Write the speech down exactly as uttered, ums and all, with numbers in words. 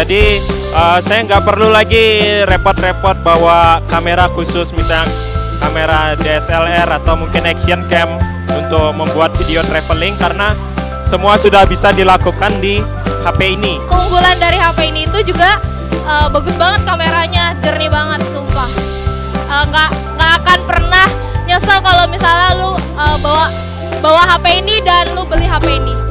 Jadi uh, saya nggak perlu lagi repot-repot bawa kamera khusus, misalnya kamera D S L R atau mungkin action cam untuk membuat video traveling, karena semua sudah bisa dilakukan di H P ini. Keunggulan dari H P ini itu juga uh, bagus banget kameranya, jernih banget, sumpah. Uh, nggak nggak akan pernah nyesel kalau misalnya lu uh, bawa bawa H P ini dan lu beli H P ini.